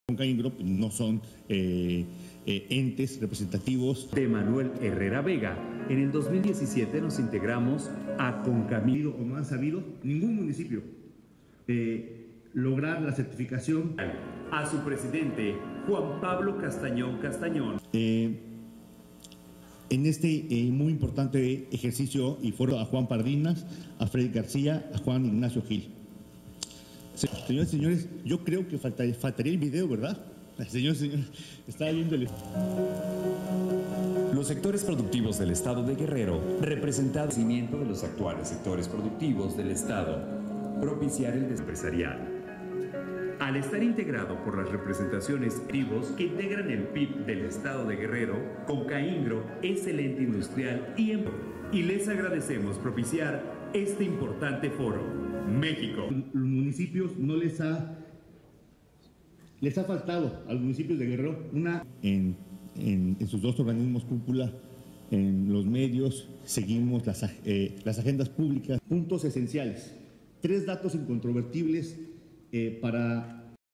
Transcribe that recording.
Concain Group no son entes representativos. De Manuel Herrera Vega, en el 2017 nos integramos a Concamil. O no han sabido ningún municipio lograr la certificación. A su presidente, Juan Pablo Castañón Castañón. En este muy importante ejercicio y foro a Juan Pardinas, a Freddy García, a Juan Ignacio Gil. Señores y señores, yo creo que faltaría el video, ¿verdad? Señores, está viendo el... Los sectores productivos del Estado de Guerrero, representado el crecimiento de los actuales sectores productivos del Estado, propiciar el desarrollo empresarial. Al estar integrado por las representaciones activos que integran el PIB del Estado de Guerrero, Concaingro es el ente industrial y les agradecemos propiciar este importante foro. México. Los municipios no les ha faltado a los municipios de Guerrero en sus dos organismos cúpula, en los medios, seguimos las agendas públicas. Puntos esenciales, 3 datos incontrovertibles para